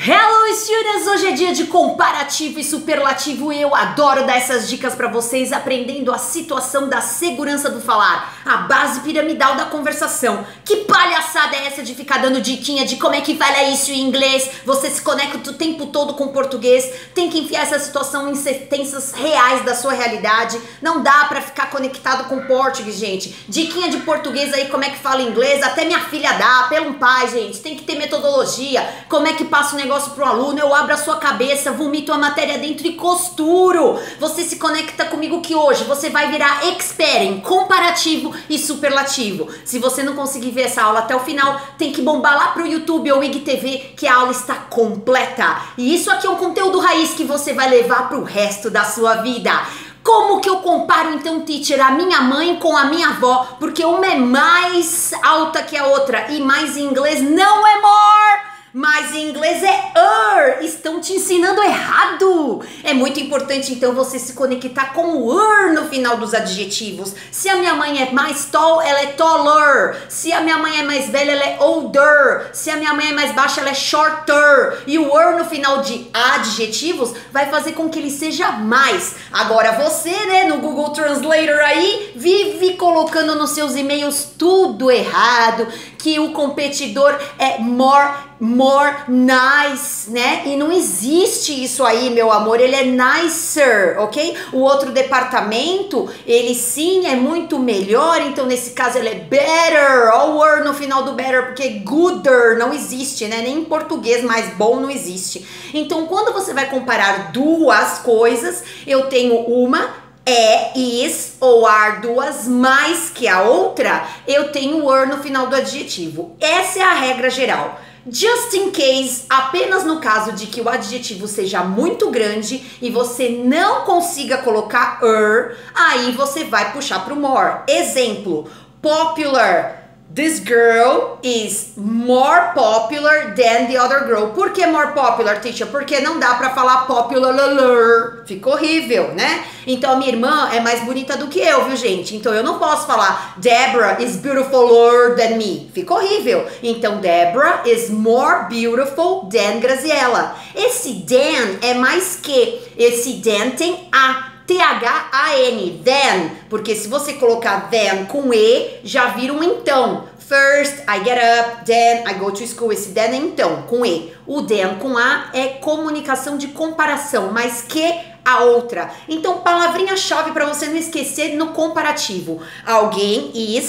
Hello students! Hoje é dia de comparativo e superlativo e eu adoro dar essas dicas para vocês, aprendendo a situação da segurança do falar, a base piramidal da conversação. Que palhaçada é essa de ficar dando diquinha de como é que fala isso em inglês? Você se conecta o tempo todo com o português, tem que enfiar essa situação em sentenças reais da sua realidade. Não dá para ficar conectado com o português, gente. Diquinha de português aí, como é que fala inglês, até minha filha dá, pelo pai, gente. Tem que ter metodologia, como é que passa o negócio pro aluno, eu abro a sua cabeça, vomito a matéria dentro e costuro. Você se conecta comigo que hoje você vai virar expert em comparativo e superlativo. Se você não conseguir ver essa aula até o final, tem que bombar lá pro YouTube ou IGTV que a aula está completa. E isso aqui é um conteúdo raiz que você vai levar pro resto da sua vida. Como que eu comparo então, teacher, a minha mãe com a minha avó? Porque uma é mais alta que a outra e mais em inglês não é more. Mas em inglês é estão te ensinando errado. É muito importante então você se conectar com o no final dos adjetivos. Se a minha mãe é mais tall, ela é taller. Se a minha mãe é mais velha, ela é older. Se a minha mãe é mais baixa, ela é shorter. E o no final de adjetivos vai fazer com que ele seja mais. Agora você, né, no Google Translator aí, vive colocando nos seus e-mails tudo errado, que o competidor é more nice, né? E não existe isso aí, meu amor, ele é nicer, ok? O outro departamento, ele sim é muito melhor, então nesse caso ele é better, all word no final do better, porque gooder não existe, né? Nem em português mais bom não existe. Então quando você vai comparar duas coisas, eu tenho uma is ou are duas mais que a outra, eu tenho no final do adjetivo. Essa é a regra geral. Just in case, apenas no caso de que o adjetivo seja muito grande e você não consiga colocar aí você vai puxar para o more. Exemplo, popular. This girl is more popular than the other girl. Por que more popular, teacher? Porque não dá pra falar popular, fica horrível, né? Então a minha irmã é mais bonita do que eu, viu, gente? Então eu não posso falar Deborah is beautifuler than me. Fica horrível. Então Deborah is more beautiful than Graziella. Esse than é mais que. Esse than tem a. T-H-A-N, then, porque se você colocar then com E, já vira um então. First, I get up, then I go to school. Esse then é então, com E. O then com A é comunicação de comparação, mais que a outra. Então, palavrinha-chave para você não esquecer no comparativo. Alguém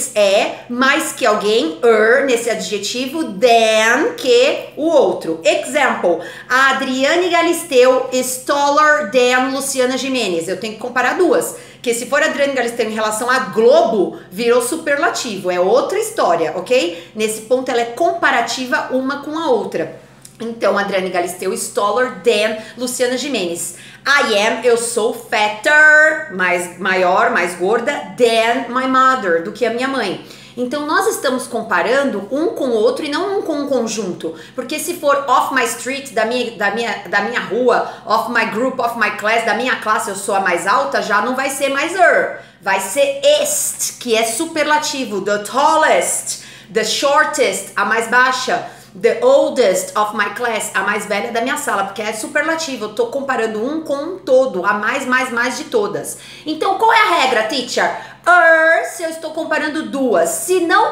é mais que alguém, nesse adjetivo, than que o outro. Example, a Adriane Galisteu is taller than Luciana Gimenez. Eu tenho que comparar duas. Que se for a Adriane Galisteu em relação a Globo, virou superlativo. É outra história, ok? Nesse ponto, ela é comparativa uma com a outra. Então, Adriane Galisteu is taller than Luciana Gimenez. I am, eu sou fatter, maior, mais gorda, than my mother, do que a minha mãe. Então, nós estamos comparando um com o outro e não um com um conjunto. Porque se for off my street, da minha rua, off my group, off my class, da minha classe, eu sou a mais alta, já não vai ser mais vai ser est, que é superlativo, the tallest, the shortest, a mais baixa, the oldest of my class, a mais velha da minha sala, porque é superlativo, eu tô comparando um com um todo, a mais de todas. Então, qual é a regra, teacher? Se eu estou comparando duas, se não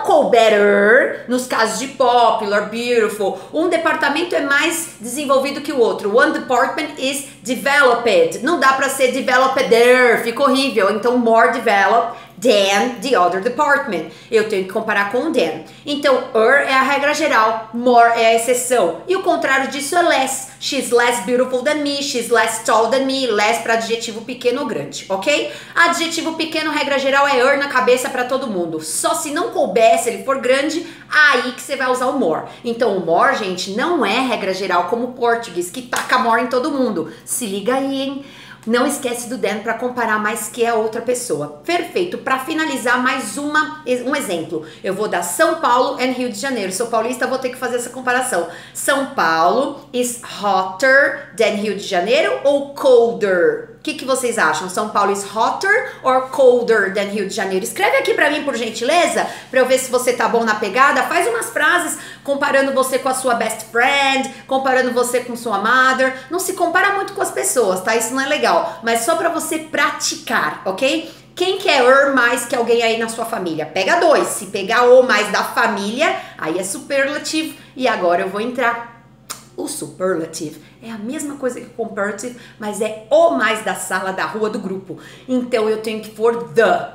couber nos casos de popular, beautiful, um departamento é mais desenvolvido que o outro. One department is developed. Não dá para ser developeder, fica horrível. Então, more developed than the other department. Eu tenho que comparar com o than. Então, é a regra geral, more é a exceção. E o contrário disso é less. She's less beautiful than me, she's less tall than me, less para adjetivo pequeno ou grande, ok? Adjetivo pequeno, regra geral, é na cabeça para todo mundo. Só se não couber, se ele for grande, aí que você vai usar o more. Então, o more, gente, não é regra geral como o português, que taca more em todo mundo. Se liga aí, hein? Não esquece do than para comparar mais que a outra pessoa. Perfeito. Para finalizar, mais um exemplo. Eu vou dar São Paulo e Rio de Janeiro. Sou paulista, vou ter que fazer essa comparação. São Paulo is hotter than Rio de Janeiro ou colder? que vocês acham? São Paulo is hotter or colder than Rio de Janeiro? Escreve aqui pra mim, por gentileza, pra eu ver se você tá bom na pegada. Faz umas frases comparando você com a sua best friend, comparando você com sua mother. Não se compara muito com as pessoas, tá? Isso não é legal. Mas só pra você praticar, ok? Quem quer mais que alguém aí na sua família? Pega 2. Se pegar o mais da família, aí é superlative. E agora eu vou entrar. O superlative é a mesma coisa que o comparative, mas é o mais da sala, da rua, do grupo. Então eu tenho que pôr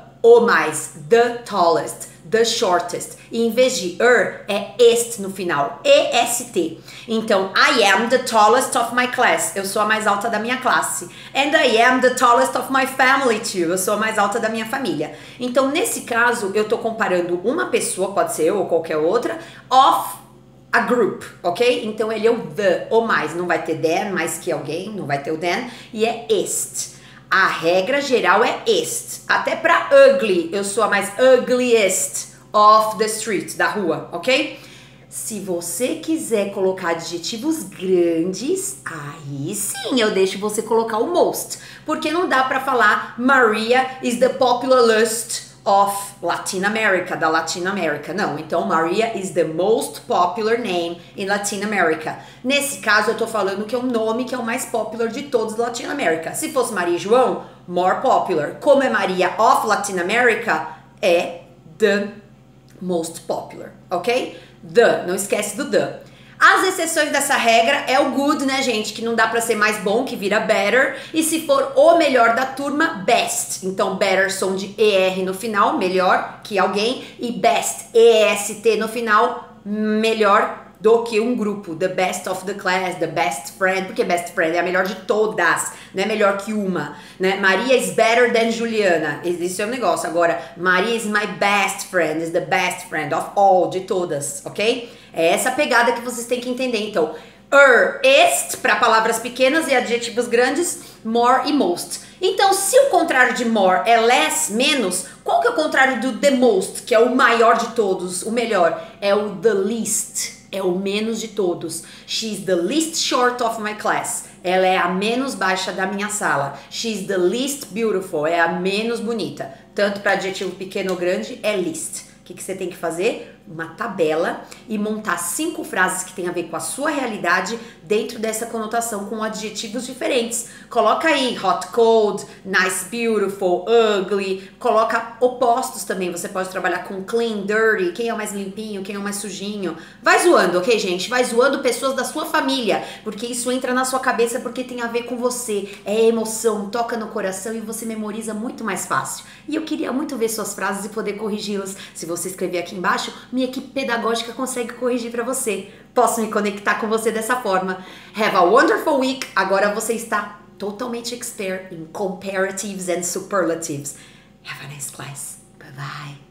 o mais, the tallest, the shortest. E em vez de é est no final, est. Então, I am the tallest of my class. Eu sou a mais alta da minha classe. And I am the tallest of my family too. Eu sou a mais alta da minha família. Então, nesse caso, eu tô comparando uma pessoa, pode ser eu ou qualquer outra, of a group, ok? Então ele é o o mais, não vai ter than, mais que alguém, não vai ter o than, e é est. A regra geral é est. Até pra ugly, eu sou a mais ugliest of the street, da rua, ok? Se você quiser colocar adjetivos grandes, aí sim eu deixo você colocar o most, porque não dá pra falar Maria is the popular lust of Latin America, da Latin America. Não, então Maria is the most popular name in Latin America. Nesse caso eu tô falando que é um nome que é o mais popular de todos da Latin America. Se fosse Maria e João, more popular. Como é Maria of Latin America, é the most popular, ok? Não esquece do the. As exceções dessa regra é o good, né, gente? Que não dá pra ser mais bom, que vira better. E se for o melhor da turma, best. Então, better, som de ER no final, melhor que alguém. E best, EST no final, melhor do que um grupo. The best of the class, the best friend. Porque best friend é a melhor de todas, não é melhor que uma, né? Maria is better than Juliana. Esse é o negócio. Agora, Maria is my best friend, is the best friend of all, de todas, ok? É essa pegada que vocês têm que entender. Então, est, para palavras pequenas e adjetivos grandes, more e most. Então, se o contrário de more é less, menos, qual que é o contrário do the most, que é o maior de todos, o melhor? É o the least, é o menos de todos. She's the least short of my class. Ela é a menos baixa da minha sala. She's the least beautiful, é a menos bonita. Tanto para adjetivo pequeno ou grande, é least. O que você tem que fazer? Uma tabela e montar 5 frases que tem a ver com a sua realidade dentro dessa conotação com adjetivos diferentes. Coloca aí hot, cold, nice, beautiful, ugly. Coloca opostos também. Você pode trabalhar com clean, dirty. Quem é o mais limpinho, quem é o mais sujinho. Vai zoando, ok, gente? Vai zoando pessoas da sua família, porque isso entra na sua cabeça porque tem a ver com você. É emoção, toca no coração e você memoriza muito mais fácil. E eu queria muito ver suas frases e poder corrigi-las. Se você escrever aqui embaixo, minha equipe pedagógica consegue corrigir para você. Posso me conectar com você dessa forma. Have a wonderful week. Agora você está totalmente expert em comparatives and superlatives. Have a nice class. Bye bye.